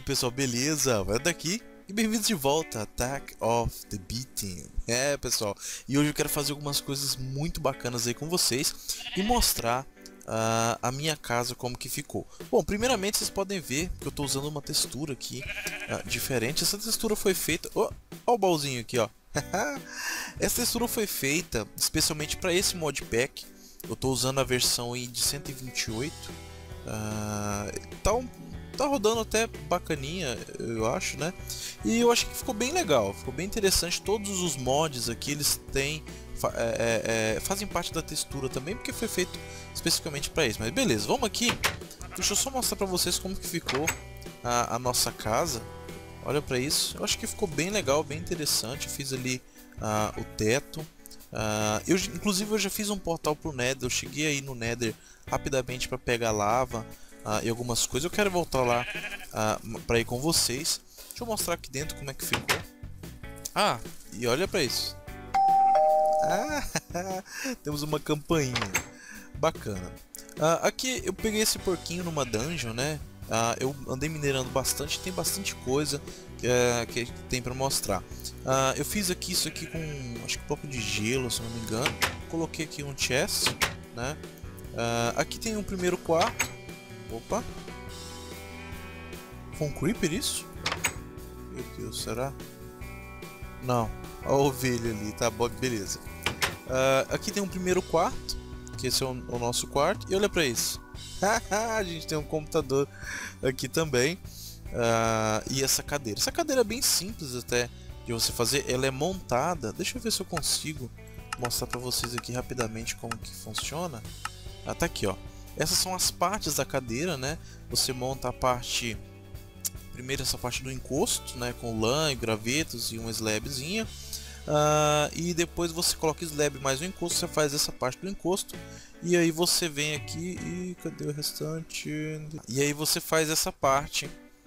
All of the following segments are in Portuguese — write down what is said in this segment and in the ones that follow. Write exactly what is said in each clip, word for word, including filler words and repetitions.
pessoal, beleza? Vai daqui e bem-vindos de volta a Attack of the Beaten. É, pessoal, e hoje eu quero fazer algumas coisas muito bacanas aí com vocês e mostrar uh, a minha casa como que ficou. Bom, primeiramente vocês podem ver que eu estou usando uma textura aqui uh, diferente. Essa textura foi feita... Oh, ó o baúzinho aqui, ó. Essa textura foi feita especialmente para esse modpack. Eu estou usando a versão aí de cento e vinte e oito. Uh, tá, um, tá rodando até bacaninha, eu acho, né? E eu acho que ficou bem legal, ficou bem interessante. Todos os mods aqui eles têm é, é, fazem parte da textura também, porque foi feito especificamente para isso. Mas beleza, vamos aqui. Deixa eu só mostrar para vocês como que ficou a, a nossa casa. Olha para isso, eu acho que ficou bem legal, bem interessante. Eu fiz ali uh, o teto. Uh, eu, inclusive eu já fiz um portal pro Nether. Eu cheguei aí no Nether rapidamente para pegar lava uh, e algumas coisas. Eu quero voltar lá uh, para ir com vocês. Deixa eu mostrar aqui dentro como é que ficou. Ah, e olha para isso. Ah, temos uma campainha bacana. Uh, aqui eu peguei esse porquinho numa dungeon, né? Uh, eu andei minerando bastante, tem bastante coisa uh, que tem para mostrar. Uh, eu fiz aqui isso aqui com, acho que um pouco de gelo, se não me engano. Coloquei aqui um chest, né? Uh, aqui tem um primeiro quarto. Opa! Foi um creeper isso? Meu Deus, será? Não, a ovelha ali, tá bom, beleza. Uh, aqui tem um primeiro quarto, que esse é o, o nosso quarto. E olha pra isso. A gente tem um computador aqui também. Uh, e essa cadeira. Essa cadeira é bem simples até de você fazer. Ela é montada. Deixa eu ver se eu consigo mostrar para vocês aqui rapidamente como que funciona. Ah, tá aqui, ó. Essas são as partes da cadeira, né? Você monta a parte... Primeiro essa parte do encosto, né? Com lã e gravetos e uma slabzinha. Uh, e depois você coloca slab mais o encosto, você faz essa parte do encosto. E aí você vem aqui e... Cadê o restante? E aí você faz essa parte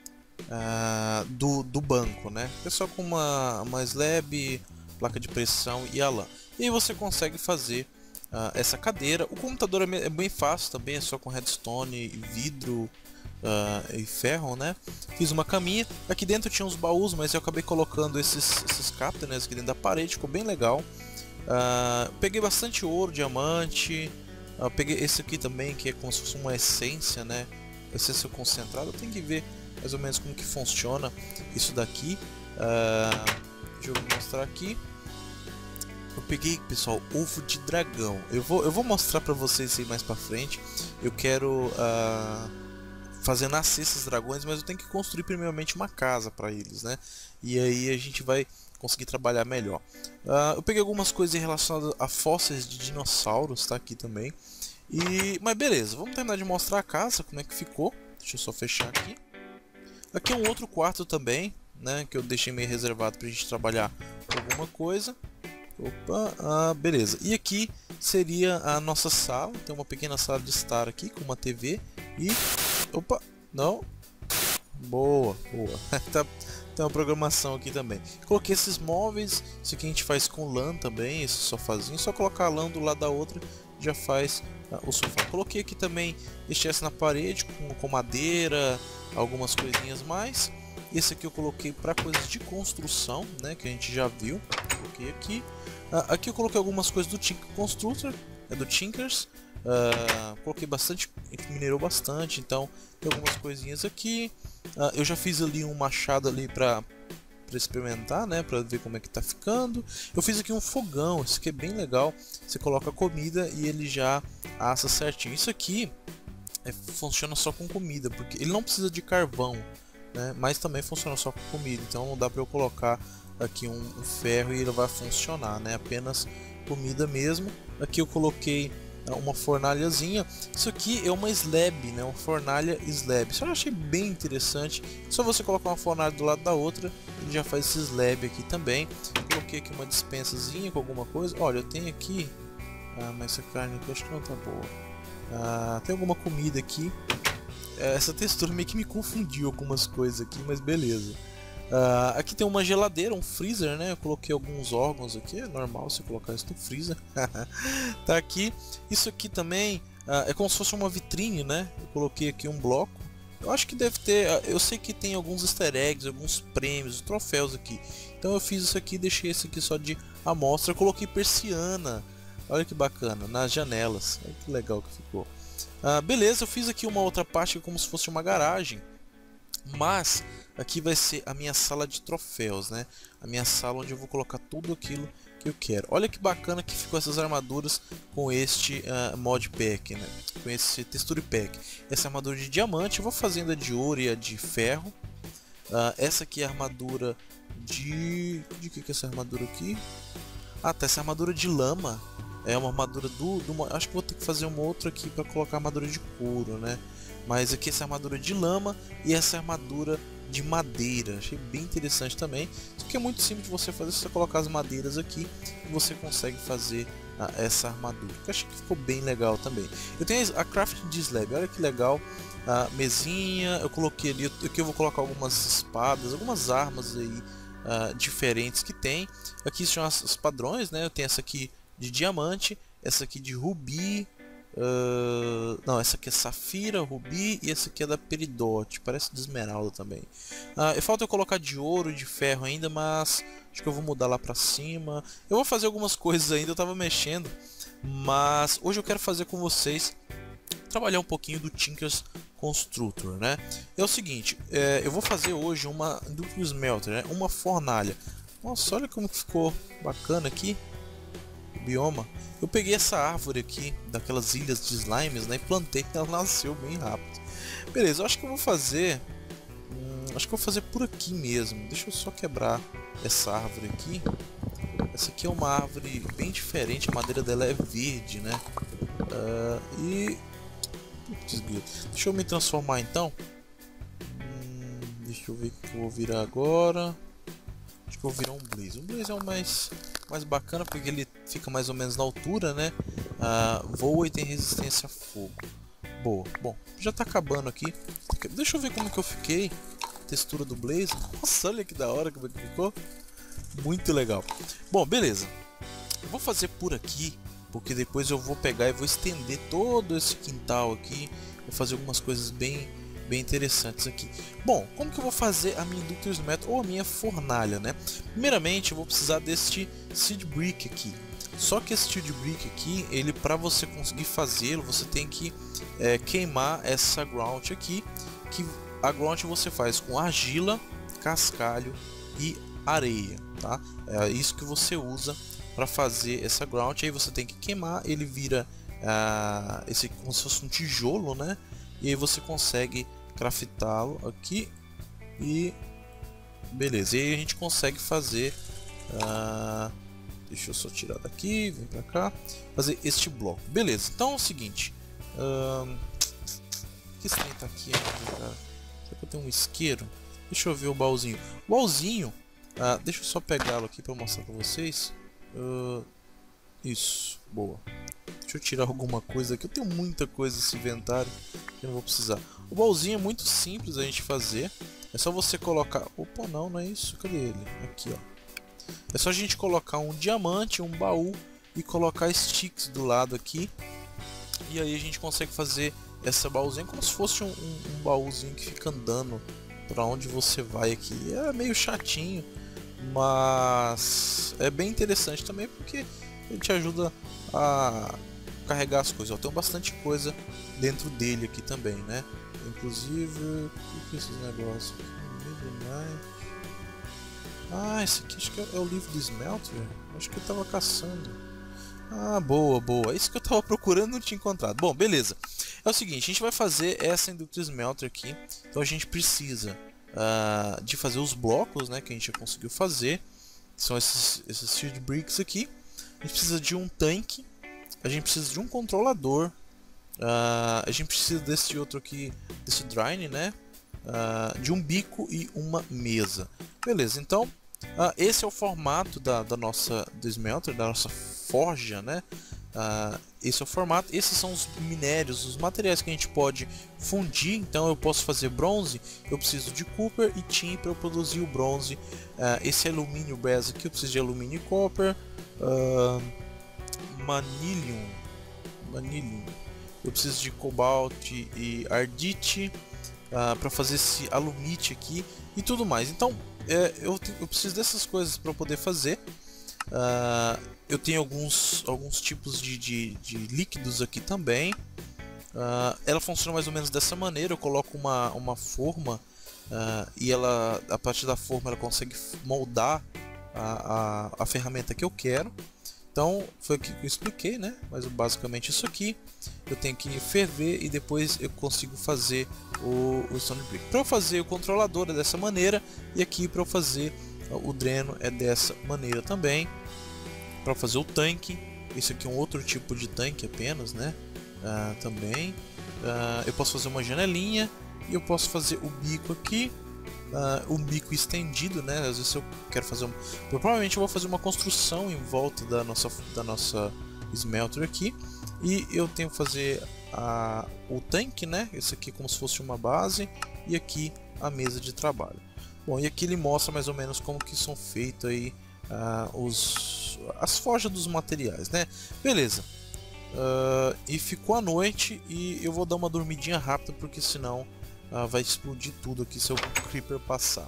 uh, do, do banco, né? É só com uma, uma slab, placa de pressão e a lã. E aí você consegue fazer uh, essa cadeira. O computador é bem fácil também, é só com redstone e vidro uh, e ferro, né? Fiz uma caminha. Aqui dentro tinha uns baús, mas eu acabei colocando esses, esses captains aqui dentro da parede, ficou bem legal. Uh, peguei bastante ouro, diamante. Uh, peguei esse aqui também, que é como se fosse uma essência, né? Essência concentrada. Eu tenho que ver mais ou menos como que funciona isso daqui. Uh, deixa eu mostrar aqui. Eu peguei, pessoal, ovo de dragão. Eu vou, eu vou mostrar pra vocês aí mais pra frente. Eu quero uh, fazer nascer esses dragões, mas eu tenho que construir primeiramente uma casa pra eles, né? E aí a gente vai conseguir trabalhar melhor. Uh, eu peguei algumas coisas relacionadas a fósseis de dinossauros, tá aqui também. E, mas beleza, vamos terminar de mostrar a casa, como é que ficou. Deixa eu só fechar aqui. Aqui é um outro quarto também, né? Que eu deixei meio reservado pra gente trabalhar com alguma coisa. Opa, ah, beleza. E aqui seria a nossa sala. Tem uma pequena sala de estar aqui com uma T V e... Opa, não. Boa, boa. tá, tem uma programação aqui também. Coloquei esses móveis. Isso aqui a gente faz com lã também, esse sofazinho. Só colocar a lã do lado da outra já faz ah, o sofá. Coloquei aqui também este essa na parede com, com madeira, algumas coisinhas mais. Esse aqui eu coloquei para coisas de construção, né, que a gente já viu. Coloquei aqui. Uh, aqui eu coloquei algumas coisas do Tinker Constructor, é do Tinkers. Uh, coloquei bastante, minerou bastante, então tem algumas coisinhas aqui. Uh, eu já fiz ali um machado ali para para experimentar, né, para ver como é que tá ficando. Eu fiz aqui um fogão, isso aqui é bem legal. Você coloca a comida e ele já assa certinho. Isso aqui é, funciona só com comida, porque ele não precisa de carvão, né, mas também funciona só com comida. Então não dá para eu colocar aqui um, um ferro e ele vai funcionar, né? Apenas comida mesmo. Aqui eu coloquei uma fornalhazinha. Isso aqui é uma slab, né? Uma fornalha slab. Isso eu achei bem interessante. Só você colocar uma fornalha do lado da outra, ele já faz esse slab aqui também. Coloquei aqui uma dispensazinha com alguma coisa. Olha, eu tenho aqui... Ah, mas essa carne aqui acho que não tá boa. Ah, tem alguma comida aqui. Essa textura meio que me confundiu algumas coisas aqui, mas beleza. Uh, aqui tem uma geladeira, um freezer, né? Eu coloquei alguns órgãos aqui, é normal você colocar isso no freezer. Tá aqui. Isso aqui também uh, é como se fosse uma vitrine, né? Eu coloquei aqui um bloco Eu acho que deve ter, eu sei que tem alguns easter eggs, alguns prêmios, troféus aqui. Então eu fiz isso aqui, deixei esse aqui só de amostra, coloquei persiana. Olha que bacana, nas janelas. Olha que legal que ficou. Ah, beleza, eu fiz aqui uma outra parte como se fosse uma garagem. Mas aqui vai ser a minha sala de troféus, né? A minha sala onde eu vou colocar tudo aquilo que eu quero. Olha que bacana que ficou essas armaduras com este uh, mod pack, né? Com esse texture pack. Essa armadura de diamante, eu vou fazendo a de ouro e a de ferro. Uh, essa aqui é a armadura de... De que que é essa armadura aqui? Ah, tá, essa armadura de lama. É uma armadura do, do... Acho que vou ter que fazer uma outra aqui para colocar a armadura de couro, né? Mas aqui essa armadura de lama e essa armadura de madeira. Achei bem interessante também. Isso aqui é muito simples de você fazer. Se você colocar as madeiras aqui, você consegue fazer ah, essa armadura. Eu achei que ficou bem legal também. Eu tenho a Crafting Slab. Olha que legal. A mesinha. Eu coloquei ali. Aqui eu vou colocar algumas espadas, algumas armas aí ah, diferentes que tem. Aqui são os padrões, né? Eu tenho essa aqui de diamante, essa aqui de rubi. Uh, não, essa aqui é safira, rubi e essa aqui é da peridote, parece de esmeralda também. Uh, falta eu colocar de ouro e de ferro ainda, mas acho que eu vou mudar lá pra cima. Eu vou fazer algumas coisas ainda, eu tava mexendo, mas hoje eu quero fazer com vocês trabalhar um pouquinho do Tinker's Constructor, né? É o seguinte, é, eu vou fazer hoje uma Industrial Smelter, né? Uma fornalha. Nossa, olha como ficou bacana aqui o bioma. Eu peguei essa árvore aqui, daquelas ilhas de slimes, né, e plantei, ela nasceu bem rápido. Beleza, eu acho que eu vou fazer... Hum, acho que eu vou fazer por aqui mesmo. Deixa eu só quebrar essa árvore aqui. Essa aqui é uma árvore bem diferente, a madeira dela é verde, né? Uh, e... Deixa eu me transformar então. Hum, deixa eu ver o que eu vou virar agora. Acho que eu vou virar um Blaze. Um Blaze é o mais... mais bacana porque ele fica mais ou menos na altura, né? Uh, voa e tem resistência a fogo. Boa. Bom, já tá acabando aqui. Deixa eu ver como que eu fiquei. Textura do Blaze. Nossa, olha que da hora como é que ficou. Muito legal. Bom, beleza. Eu vou fazer por aqui, porque depois eu vou pegar e vou estender todo esse quintal aqui. Vou fazer algumas coisas bem... bem interessantes aqui. Bom, como que eu vou fazer a minha Industrial Smelter ou a minha fornalha, né? Primeiramente eu vou precisar deste Seed Brick aqui. Só que esse Seed Brick aqui, ele para você conseguir fazê-lo, você tem que é, queimar essa ground aqui, que a ground você faz com argila, cascalho e areia, tá? É isso que você usa para fazer essa ground. Aí você tem que queimar, ele vira uh, esse como se fosse um tijolo, né? E aí você consegue craftá-lo aqui e beleza. E aí a gente consegue fazer, uh, deixa eu só tirar daqui, vem pra cá, fazer este bloco. Beleza. Então é o seguinte, uh, que estranho tá aqui ainda, cara? Será que eu tenho um isqueiro? Deixa eu ver o baúzinho. O baúzinho, uh, deixa eu só pegá-lo aqui para mostrar para vocês. Uh, isso, boa. Deixa eu tirar alguma coisa aqui. Eu tenho muita coisa nesse inventário que eu não vou precisar. O baúzinho é muito simples a gente fazer. É só você colocar... Opa, não, não é isso. Cadê ele? Aqui, ó. É só a gente colocar um diamante, um baú e colocar sticks do lado aqui. E aí a gente consegue fazer essa baúzinha como se fosse um, um, um baúzinho que fica andando para onde você vai aqui. É meio chatinho, mas é bem interessante também porque ele te ajuda a carregar as coisas. Tem bastante coisa dentro dele aqui também, né? Inclusive, o que é esses negócios aqui? Ah, esse aqui acho que é o livro do Smelter. Acho que eu tava caçando. Ah, boa, boa. Isso que eu tava procurando e não tinha encontrado. Bom, beleza. É o seguinte, a gente vai fazer essa Industrial Smelter aqui. Então a gente precisa uh, de fazer os blocos, né, que a gente já conseguiu fazer. São esses, esses Seed Bricks aqui. A gente precisa de um tanque. A gente precisa de um controlador. Uh, a gente precisa desse outro aqui, desse Drine, né? Uh, de um bico e uma mesa. Beleza, então uh, esse é o formato da, da nossa do smelter, da nossa forja, né? Uh, esse é o formato. Esses são os minérios, os materiais que a gente pode fundir. Então eu posso fazer bronze, eu preciso de copper e tin para eu produzir o bronze. Uh, esse alumínio brass aqui eu preciso de alumínio e copper. Uh, manilium, manilium. Eu preciso de cobalt e ardite. uh, para fazer esse alumite aqui e tudo mais. Então é, eu, eu preciso dessas coisas para poder fazer. Uh, eu tenho alguns, alguns tipos de, de, de líquidos aqui também. Uh, ela funciona mais ou menos dessa maneira. Eu coloco uma, uma forma uh, e ela, a partir da forma ela consegue moldar a, a, a ferramenta que eu quero. Então foi aqui que eu expliquei, né? Mas basicamente isso aqui eu tenho que ferver e depois eu consigo fazer o, o Stone Brick. Para eu fazer o controlador é dessa maneira, e aqui para eu fazer o dreno é dessa maneira também. Para fazer o tanque, esse aqui é um outro tipo de tanque apenas, né? Uh, também uh, eu posso fazer uma janelinha e eu posso fazer o bico aqui. Uh, um bico estendido, né? Às vezes eu quero fazer um... provavelmente eu vou fazer uma construção em volta da nossa, da nossa smelter aqui, e eu tenho que fazer a, o tanque, né? Esse aqui como se fosse uma base, e aqui a mesa de trabalho. Bom, e aqui ele mostra mais ou menos como que são feitos aí uh, os, as forjas dos materiais, né? Beleza. Uh, e ficou a noite e eu vou dar uma dormidinha rápida porque senão Uh, vai explodir tudo aqui se o Creeper passar.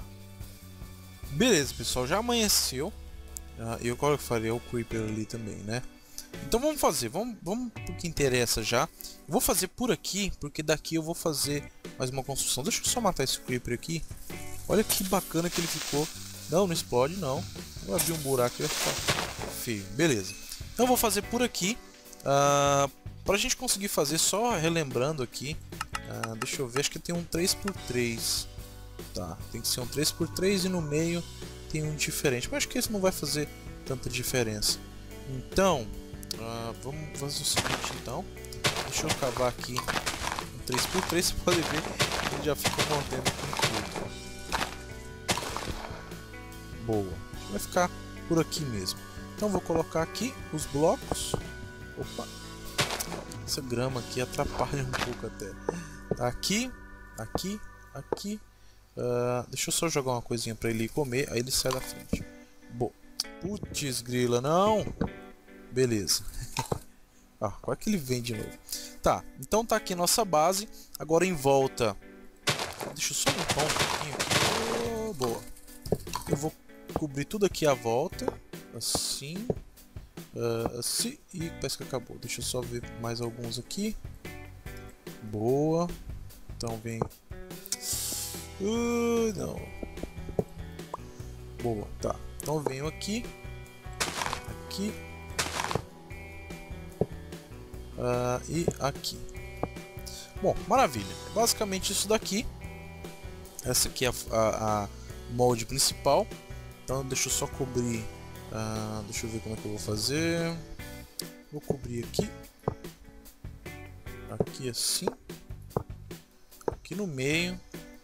Beleza, pessoal, já amanheceu. Uh, eu agora farei o Creeper ali também, né? Então vamos fazer, vamos, vamos pro que interessa já. Vou fazer por aqui, porque daqui eu vou fazer mais uma construção. Deixa eu só matar esse Creeper aqui. Olha que bacana que ele ficou. Não, não explode não. Vou abrir um buraco e vai ficar feio. Beleza. Então eu vou fazer por aqui. Uh, pra gente conseguir fazer, só relembrando aqui. Uh, deixa eu ver, acho que tem um três por três. Tá, tem que ser um três por três e no meio tem um diferente. Mas acho que esse não vai fazer tanta diferença. Então, uh, vamos fazer o seguinte então. Deixa eu cavar aqui um três por três, você pode ver que ele já fica mordendo com tudo. Boa, vai ficar por aqui mesmo. Então vou colocar aqui os blocos. Opa, essa grama aqui atrapalha um pouco até. Aqui, aqui, aqui. Uh, deixa eu só jogar uma coisinha pra ele comer, aí ele sai da frente. Bom, putz grila, não. Beleza. Ah, qual é que ele vem de novo? Tá, então tá aqui nossa base. Agora em volta. Deixa eu só limpar um pouquinho aqui. Oh, boa. Eu vou cobrir tudo aqui à volta. Assim. Uh, assim. E parece que acabou. Deixa eu só ver mais alguns aqui. Boa. Então vem. Uh, não. Boa, tá. Então venho aqui. Aqui. Uh, e aqui. Bom, maravilha. Basicamente isso daqui. Essa aqui é a, a, a molde principal. Então deixa eu só cobrir. Uh, deixa eu ver como é que eu vou fazer. Vou cobrir aqui. Aqui assim. Aqui no meio.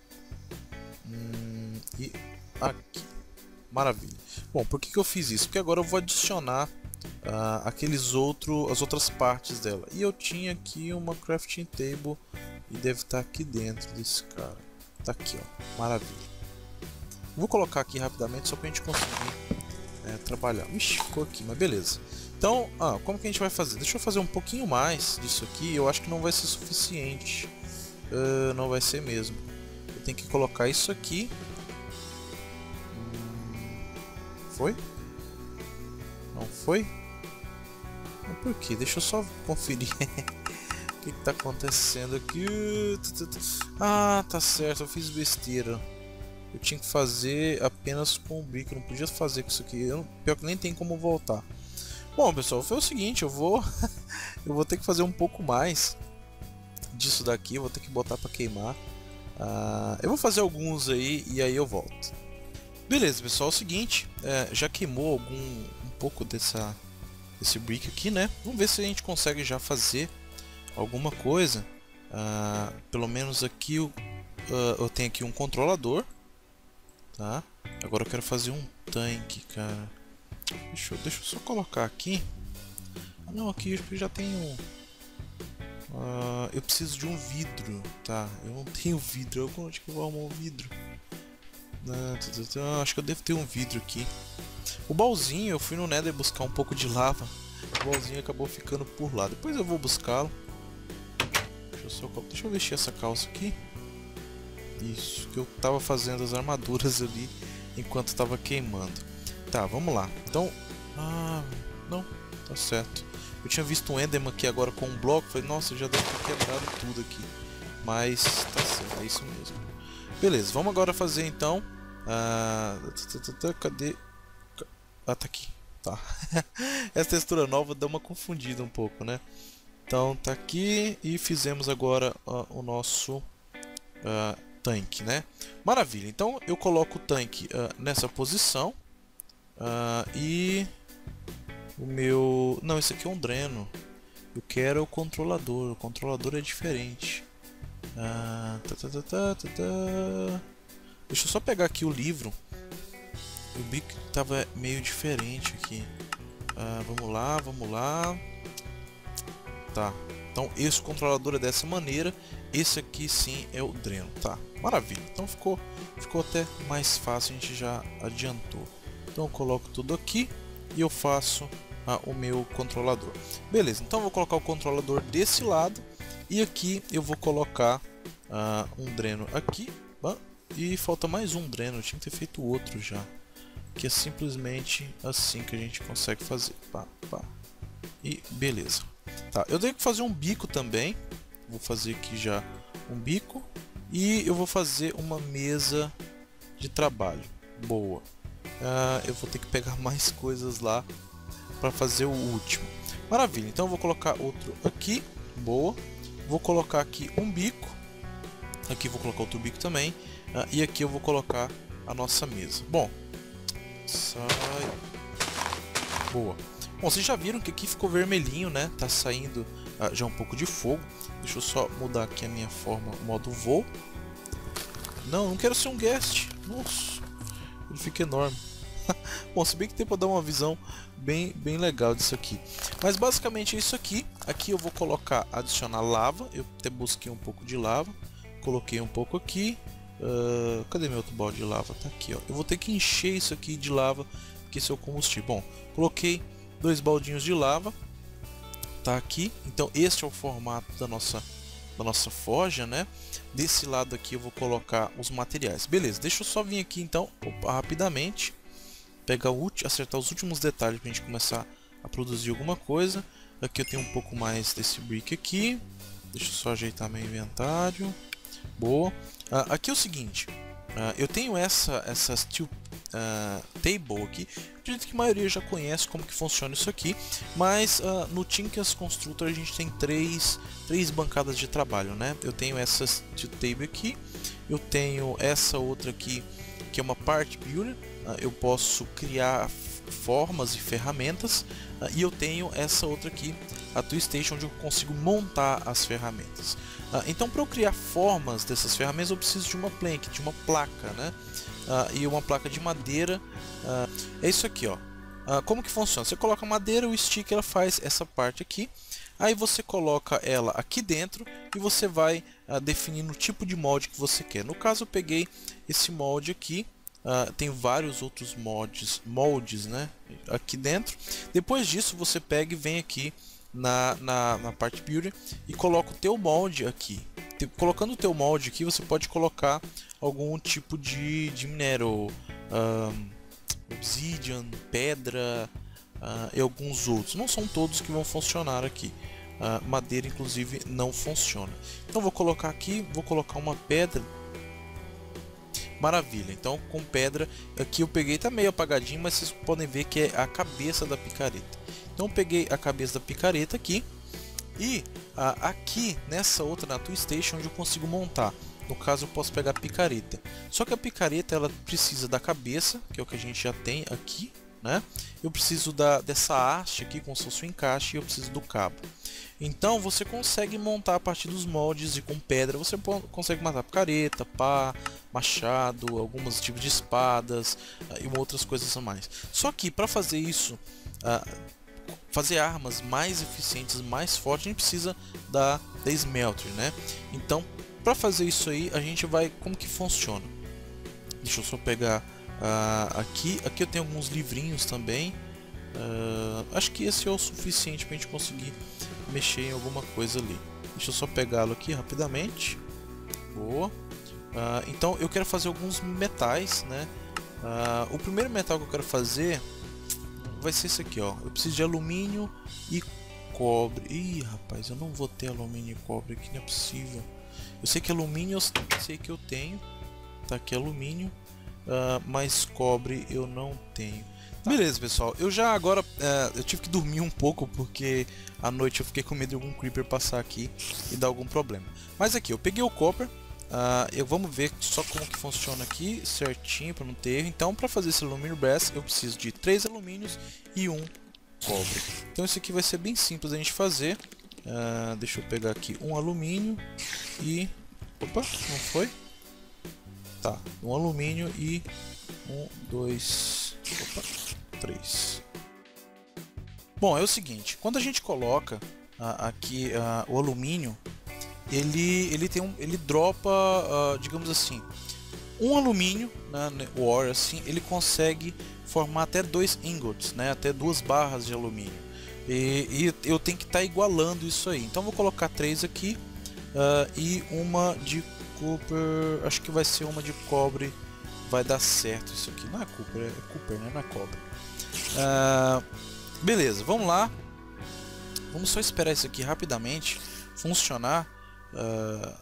Hum, e aqui. Maravilha. Bom, por que, que eu fiz isso? Porque agora eu vou adicionar uh, aqueles outros, as outras partes dela. E eu tinha aqui uma crafting table e deve estar aqui dentro desse cara. Tá aqui, ó. Maravilha. Vou colocar aqui rapidamente só pra gente conseguir é, trabalhar. Ixi, ficou aqui, mas beleza. Então, ah, como que a gente vai fazer? Deixa eu fazer um pouquinho mais disso aqui. Eu acho que não vai ser suficiente. Uh, não vai ser mesmo. Eu tenho que colocar isso aqui. Hum, foi? Não foi? Mas por quê? Deixa eu só conferir. O que está acontecendo aqui? Ah, tá certo. Eu fiz besteira. Eu tinha que fazer apenas com o brick. Eu não podia fazer com isso aqui. Eu, pior que nem tem como voltar. Bom, pessoal, foi o seguinte. Eu vou... eu vou ter que fazer um pouco mais disso daqui. Eu vou ter que botar para queimar. Uh, eu vou fazer alguns aí e aí eu volto. Beleza, pessoal, é o seguinte, é, já queimou algum um pouco dessa desse brick aqui, né? Vamos ver se a gente consegue já fazer alguma coisa. Uh, pelo menos aqui eu, uh, eu tenho aqui um controlador, tá? Agora eu quero fazer um tanque, cara. Deixa eu, deixa eu só colocar aqui. Ah, não, aqui eu já tenho. Uh, eu preciso de um vidro, tá? Eu não tenho vidro. Onde que eu vou arrumar um vidro? Uh, acho que eu devo ter um vidro aqui. O baúzinho, eu fui no Nether buscar um pouco de lava. O baúzinho acabou ficando por lá. Depois eu vou buscá-lo. Deixa eu só... Deixa eu vestir essa calça aqui. Isso, que eu tava fazendo as armaduras ali enquanto estava queimando. Tá, vamos lá. Então, ah, não, tá certo. Eu tinha visto um Enderman aqui agora com um bloco, falei, nossa, já deve ter quebrado tudo aqui. Mas tá certo, é isso mesmo. Beleza, vamos agora fazer então. Ah, cadê? Ah, tá aqui. Tá. Essa textura nova dá uma confundida um pouco, né? Então tá aqui e fizemos agora uh, o nosso uh, tanque, né? Maravilha. Então eu coloco o tanque uh, nessa posição uh, e o meu... Não, esse aqui é um dreno. Eu quero o controlador. O controlador é diferente. Uh, tá, tá, tá, tá, tá, tá. Deixa eu só pegar aqui o livro. O bico tava meio diferente aqui. Uh, vamos lá, vamos lá. Tá. Então esse controlador é dessa maneira. Esse aqui sim é o dreno, tá? Maravilha. Então ficou, ficou até mais fácil, a gente já adiantou. Então eu coloco tudo aqui e eu faço uh, o meu controlador. Beleza, então eu vou colocar o controlador desse lado. E aqui eu vou colocar uh, um dreno aqui. Uh, e falta mais um dreno, eu tinha que ter feito outro já. Que é simplesmente assim que a gente consegue fazer. Pá, pá. E beleza. Tá, eu tenho que fazer um bico também. Vou fazer aqui já um bico. E eu vou fazer uma mesa de trabalho. Boa. Uh, eu vou ter que pegar mais coisas lá para fazer o último. Maravilha, então eu vou colocar outro aqui. Boa. Vou colocar aqui um bico. Aqui vou colocar outro bico também. Uh, e aqui eu vou colocar a nossa mesa. Bom. Sai. Boa. Bom, vocês já viram que aqui ficou vermelhinho, né? Tá saindo uh, já um pouco de fogo. Deixa eu só mudar aqui a minha forma, modo voo. Não, não quero ser um guest. Nossa, ele fica enorme. Bom, se bem que tem para dar uma visão bem, bem legal disso aqui. Mas basicamente é isso aqui. Aqui eu vou colocar, adicionar lava. Eu até busquei um pouco de lava. Coloquei um pouco aqui. Uh, cadê meu outro balde de lava? Tá aqui, ó. Eu vou ter que encher isso aqui de lava, porque esse é o combustível. Bom, coloquei dois baldinhos de lava. Tá aqui. Então este é o formato da nossa, da nossa forja, né? Desse lado aqui eu vou colocar os materiais. Beleza, deixa eu só vir aqui então, opa, rapidamente. Pegar o, acertar os últimos detalhes pra gente começar a produzir alguma coisa. Aqui eu tenho um pouco mais desse brick aqui. Deixa eu só ajeitar meu inventário. Boa. Uh, aqui é o seguinte. Uh, eu tenho essa, essa steel uh, table aqui. Acredito que a maioria já conhece como que funciona isso aqui. Mas uh, no Tinker's Constructor a gente tem três, três bancadas de trabalho, né? Eu tenho essa steel table aqui. Eu tenho essa outra aqui que é uma part builder. Uh, eu posso criar formas e ferramentas. Uh, e eu tenho essa outra aqui, a Tool Station, onde eu consigo montar as ferramentas. Uh, então, para eu criar formas dessas ferramentas, eu preciso de uma plank, de uma placa, né? Uh, e uma placa de madeira. Uh, é isso aqui, ó. Uh, como que funciona? Você coloca madeira, o stick ela faz essa parte aqui. Aí você coloca ela aqui dentro e você vai uh, definindo o tipo de molde que você quer. No caso, eu peguei esse molde aqui. Uh, tem vários outros moldes, moldes, né? Aqui dentro. Depois disso, você pega e vem aqui na, na, na parte builder e coloca o teu molde aqui. Te, colocando o teu molde aqui, você pode colocar algum tipo de, de minério, um, obsidian, pedra uh, e alguns outros. Não são todos que vão funcionar aqui. Uh, madeira, inclusive, não funciona. Então, vou colocar aqui, vou colocar uma pedra. Maravilha, então com pedra, aqui eu peguei, tá meio apagadinho, mas vocês podem ver que é a cabeça da picareta. Então eu peguei a cabeça da picareta aqui e ah, aqui nessa outra na Tool Station onde eu consigo montar. No caso eu posso pegar a picareta. Só que a picareta ela precisa da cabeça, que é o que a gente já tem aqui, né? Eu preciso da, dessa haste aqui com o seu encaixe e eu preciso do cabo. Então você consegue montar a partir dos moldes e com pedra você consegue matar picareta, pá, machado, alguns tipos de espadas uh, e outras coisas a mais. Só que para fazer isso, uh, fazer armas mais eficientes, mais fortes, a gente precisa da, da smelter, né? Então para fazer isso aí a gente vai, como que funciona? Deixa eu só pegar uh, aqui, aqui eu tenho alguns livrinhos também. Uh, acho que esse é o suficiente para a gente conseguir mexer em alguma coisa ali. Deixa eu só pegá-lo aqui rapidamente. Boa. Uh, então eu quero fazer alguns metais, né? Uh, o primeiro metal que eu quero fazer vai ser esse aqui, ó. Eu preciso de alumínio e cobre. Ih, rapaz, eu não vou ter alumínio e cobre aqui, não é possível. Eu sei que alumínio eu sei que eu tenho. Tá aqui alumínio, uh, mas cobre eu não tenho. Tá. Beleza, pessoal. Eu já agora uh, eu tive que dormir um pouco porque à noite eu fiquei com medo de algum creeper passar aqui e dar algum problema. Mas aqui eu peguei o copper. Uh, eu vamos ver só como que funciona aqui certinho para não ter erro. Então, para fazer esse alumínio brass, eu preciso de três alumínios e um cobre. Então, isso aqui vai ser bem simples a gente fazer. Uh, deixa eu pegar aqui um alumínio e opa, não foi? Tá, um alumínio e um, dois, opa, três. Bom, é o seguinte, quando a gente coloca uh, aqui uh, o alumínio, ele ele tem um, ele dropa, uh, digamos assim, um alumínio, né, o ore assim, ele consegue formar até dois ingots, né, até duas barras de alumínio. E, e eu tenho que estar tá igualando isso aí. Então vou colocar três aqui uh, e uma de copper, acho que vai ser uma de cobre, vai dar certo isso aqui. Não é copper, é copper, né? Não é cobre. Uh, beleza, vamos lá. Vamos só esperar isso aqui rapidamente funcionar. Uh,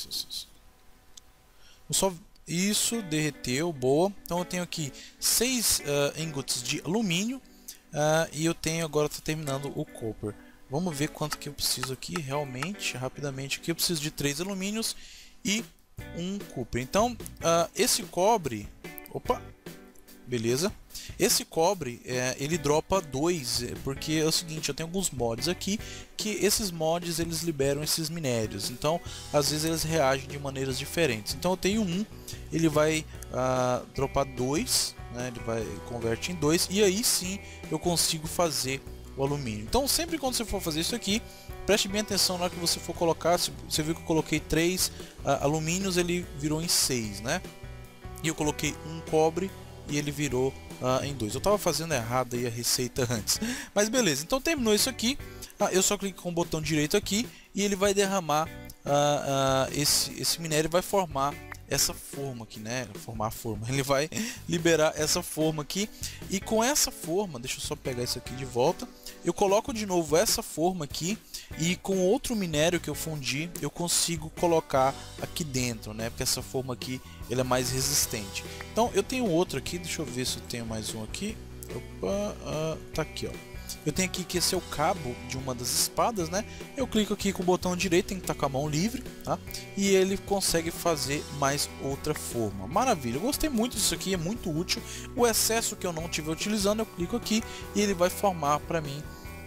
só isso, derreteu, boa. Então eu tenho aqui seis uh, ingots de alumínio uh, e eu tenho agora, tá terminando o copper. Vamos ver quanto que eu preciso aqui realmente, rapidamente aqui. Eu preciso de três alumínios e um copper. Então uh, esse cobre, opa, beleza. Esse cobre, é, ele dropa dois, porque é o seguinte, eu tenho alguns mods aqui, que esses mods eles liberam esses minérios, então às vezes eles reagem de maneiras diferentes. Então eu tenho um, ele vai uh, dropar dois, né, ele vai converte em dois, e aí sim eu consigo fazer o alumínio. Então sempre quando você for fazer isso aqui, preste bem atenção na hora que você for colocar. Você viu que eu coloquei três uh, alumínios, ele virou em seis, né? E eu coloquei um cobre e ele virou Uh, em dois. Eu estava fazendo errado aí a receita antes, mas beleza. Então terminou isso aqui. Uh, eu só clico com o botão direito aqui e ele vai derramar uh, uh, esse esse minério, vai formar essa forma aqui, né? Formar a forma. Ele vai liberar essa forma aqui e com essa forma, deixa eu só pegar isso aqui de volta. Eu coloco de novo essa forma aqui e com outro minério que eu fundi eu consigo colocar aqui dentro, né? Porque essa forma aqui ele é mais resistente. Então eu tenho outro aqui, deixa eu ver se eu tenho mais um aqui. Opa, uh, tá aqui, ó. Eu tenho aqui que esse é o cabo de uma das espadas, né? Eu clico aqui com o botão direito, tem que estar com a mão livre, tá? E ele consegue fazer mais outra forma. Maravilha, eu gostei muito disso aqui, é muito útil. O excesso que eu não estiver utilizando, eu clico aqui e ele vai formar para mim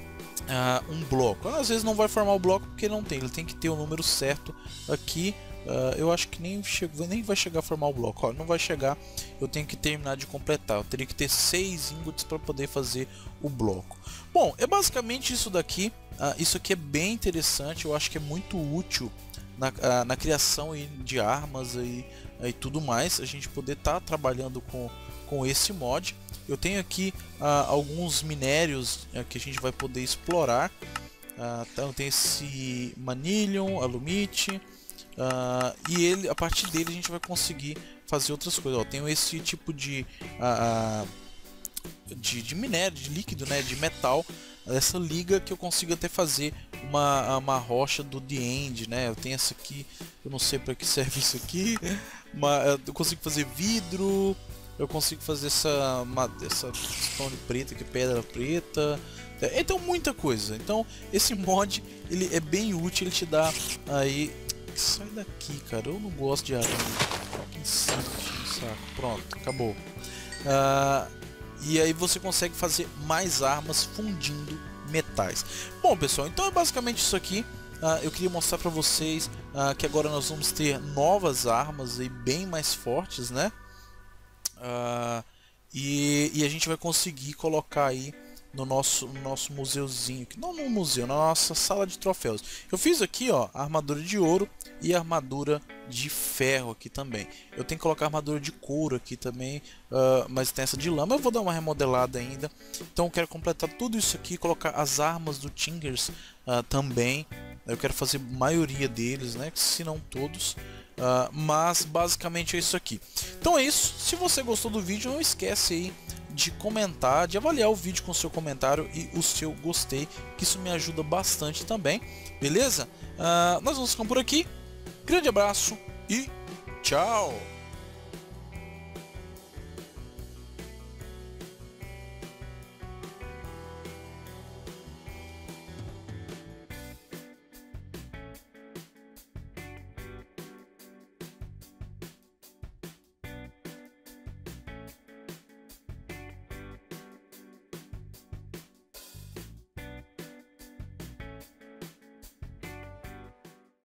uh, um bloco. Às vezes não vai formar o bloco porque não tem, ele tem que ter o número certo aqui. Uh, eu acho que nem, chego, nem vai chegar a formar o bloco. Ó, não vai chegar, eu tenho que terminar de completar. Eu teria que ter seis ingots para poder fazer o bloco. Bom, é basicamente isso daqui. Uh, isso aqui é bem interessante. Eu acho que é muito útil na, uh, na criação de armas e, e tudo mais. A gente poder estar tá trabalhando com, com esse mod. Eu tenho aqui uh, alguns minérios uh, que a gente vai poder explorar. Uh, então tem esse Manilium, Alumite. Uh, e ele, a partir dele a gente vai conseguir fazer outras coisas. Ó, tenho esse tipo de, uh, de, de minério, de líquido, né, de metal, essa liga que eu consigo até fazer uma, uma rocha do The End, né? Eu tenho essa aqui, eu não sei para que serve isso aqui, mas eu consigo fazer vidro, eu consigo fazer essa, uma, essa stone preta, que é pedra preta. Então muita coisa. Então esse mod ele é bem útil, ele te dá aí. Sai daqui, cara, eu não gosto de arma. Aqui em cima, no saco. Pronto, acabou. Uh, e aí você consegue fazer mais armas fundindo metais. Bom, pessoal, então é basicamente isso aqui. Uh, eu queria mostrar para vocês uh, que agora nós vamos ter novas armas aí bem mais fortes, né? Uh, e, e a gente vai conseguir colocar aí no nosso, no nosso museuzinho, não no museu, na nossa sala de troféus. Eu fiz aqui, ó, a armadura de ouro e a armadura de ferro aqui também. Eu tenho que colocar a armadura de couro aqui também, uh, mas tem essa de lama. Eu vou dar uma remodelada ainda. Então eu quero completar tudo isso aqui, colocar as armas do Tingers uh, também. Eu quero fazer a maioria deles, né, se não todos. Uh, mas basicamente é isso aqui. Então é isso. Se você gostou do vídeo, não esquece aí de comentar, de avaliar o vídeo com o seu comentário e o seu gostei, que isso me ajuda bastante também, beleza? Uh, nós vamos ficar por aqui. Grande abraço e tchau!